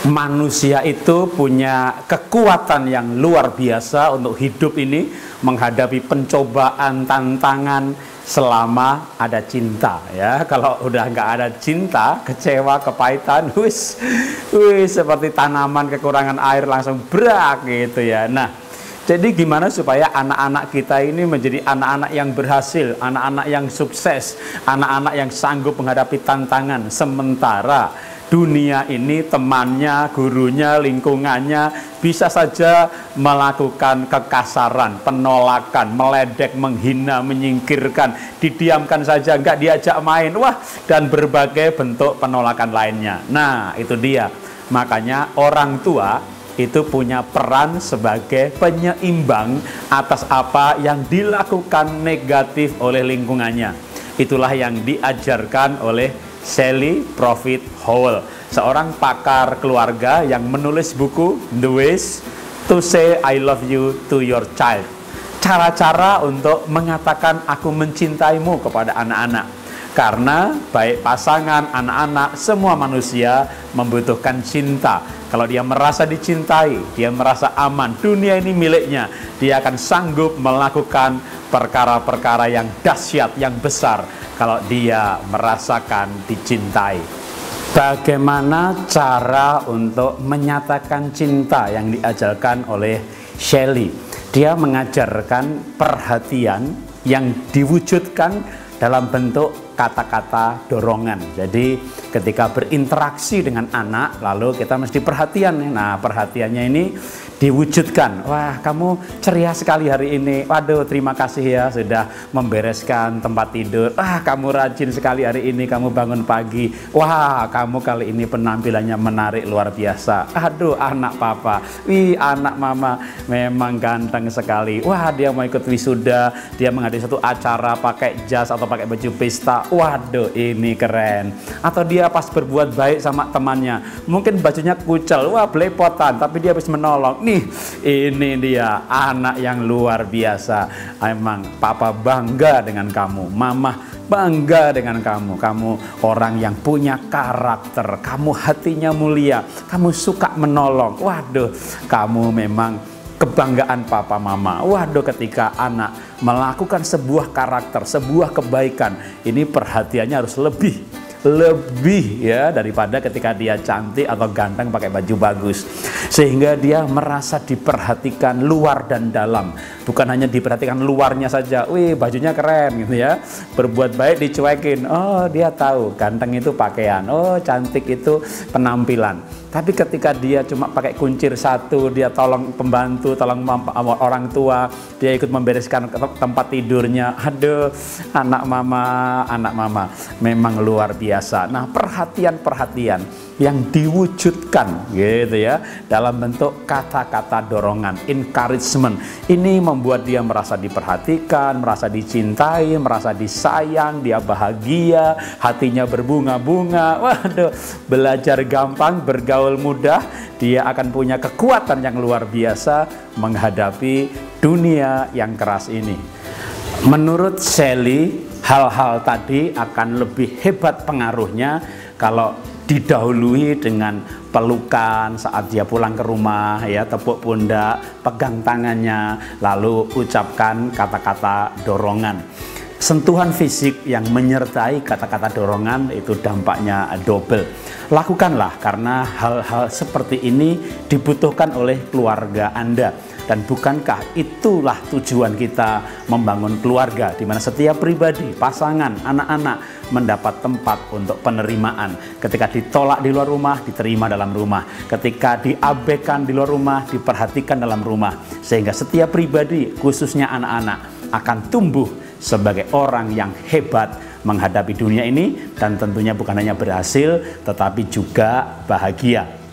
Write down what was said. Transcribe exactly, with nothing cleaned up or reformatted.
Manusia itu punya kekuatan yang luar biasa untuk hidup ini, menghadapi pencobaan, tantangan selama ada cinta, ya. Kalau udah nggak ada cinta, kecewa, kepahitan, wis, wis seperti tanaman kekurangan air langsung brak gitu ya. Nah, jadi gimana supaya anak-anak kita ini menjadi anak-anak yang berhasil, anak-anak yang sukses, anak-anak yang sanggup menghadapi tantangan, sementara dunia ini temannya, gurunya, lingkungannya bisa saja melakukan kekasaran, penolakan, meledek, menghina, menyingkirkan, didiamkan saja, nggak diajak main, wah, dan berbagai bentuk penolakan lainnya. Nah, itu dia. Makanya orang tua itu punya peran sebagai penyeimbang atas apa yang dilakukan negatif oleh lingkungannya. Itulah yang diajarkan oleh Sally Profit Howell, seorang pakar keluarga yang menulis buku The Ways to Say I Love You to Your Child. Cara-cara untuk mengatakan aku mencintaimu kepada anak-anak. Karena baik pasangan, anak-anak, semua manusia membutuhkan cinta. Kalau dia merasa dicintai, dia merasa aman, dunia ini miliknya, dia akan sanggup melakukan perkara-perkara yang dahsyat, yang besar, kalau dia merasakan dicintai. Bagaimana cara untuk menyatakan cinta yang diajarkan oleh Sally? Dia mengajarkan perhatian yang diwujudkan dalam bentuk kata-kata dorongan. Jadi ketika berinteraksi dengan anak, lalu kita mesti perhatian. Nah, perhatiannya ini diwujudkan. Wah, kamu ceria sekali hari ini. Waduh, terima kasih ya sudah membereskan tempat tidur. Wah, kamu rajin sekali hari ini, kamu bangun pagi. Wah, kamu kali ini penampilannya menarik luar biasa. Aduh, anak papa. Wih, anak mama memang ganteng sekali. Wah, dia mau ikut wisuda, dia menghadiri satu acara pakai jas atau pakai baju pesta. Waduh, ini keren. Atau dia pas berbuat baik sama temannya, mungkin bajunya kucel, wah belepotan, tapi dia habis menolong. Nih, ini dia anak yang luar biasa. Emang papa bangga dengan kamu, mama bangga dengan kamu. Kamu orang yang punya karakter, kamu hatinya mulia, kamu suka menolong. Waduh, kamu memang kebanggaan papa mama. Waduh, ketika anak melakukan sebuah karakter, sebuah kebaikan, ini perhatiannya harus lebih lebih ya daripada ketika dia cantik atau ganteng pakai baju bagus, sehingga dia merasa diperhatikan luar dan dalam, bukan hanya diperhatikan luarnya saja. Wih, bajunya keren gitu ya, berbuat baik dicuekin. Oh, dia tahu ganteng itu pakaian, oh cantik itu penampilan. Tapi ketika dia cuma pakai kuncir satu, dia tolong pembantu, tolong orang tua, dia ikut membereskan tempat tidurnya. Aduh, anak mama, anak mama memang luar biasa. Nah, perhatian-perhatian yang diwujudkan gitu ya dalam bentuk kata-kata dorongan, encouragement, ini membuat dia merasa diperhatikan, merasa dicintai, merasa disayang, dia bahagia, hatinya berbunga-bunga. Waduh, belajar gampang, bergaul mudah, dia akan punya kekuatan yang luar biasa menghadapi dunia yang keras ini. Menurut Sally, hal-hal tadi akan lebih hebat pengaruhnya kalau didahului dengan pelukan saat dia pulang ke rumah, ya, tepuk pundak, pegang tangannya, lalu ucapkan kata-kata dorongan. Sentuhan fisik yang menyertai kata-kata dorongan itu dampaknya double. Lakukanlah, karena hal-hal seperti ini dibutuhkan oleh keluarga Anda. Dan bukankah itulah tujuan kita membangun keluarga, di mana setiap pribadi, pasangan, anak-anak mendapat tempat untuk penerimaan. Ketika ditolak di luar rumah, diterima dalam rumah. Ketika diabaikan di luar rumah, diperhatikan dalam rumah. Sehingga setiap pribadi, khususnya anak-anak, akan tumbuh sebagai orang yang hebat menghadapi dunia ini, dan tentunya bukan hanya berhasil, tetapi juga bahagia.